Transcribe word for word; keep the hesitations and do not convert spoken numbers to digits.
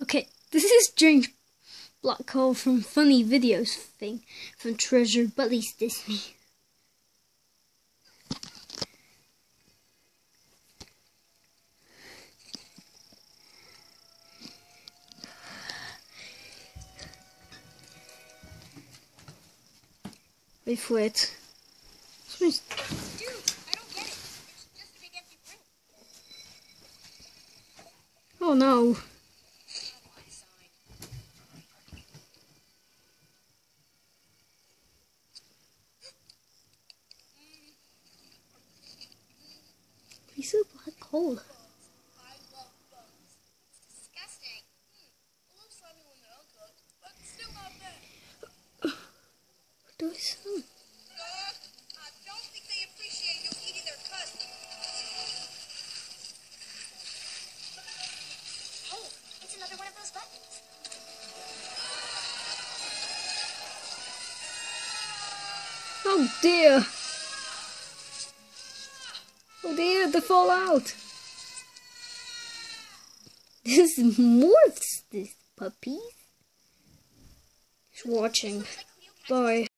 Okay, this is Strange Black Hole from Funny Videos thing from Treasure Buddies Disney. Wait for it. Dude, I don't get it. It's just a big empty room. Oh no. He's a black hole. I love bugs. It's disgusting. Hmm. A little slimy when they're uncooked, but still not bad. What do I say? Uh, I don't think they appreciate you eating their cousin. Hey, it's another one of those buttons. Oh dear. Oh dear, the fallout. This morphs, this puppy. He's watching. Bye.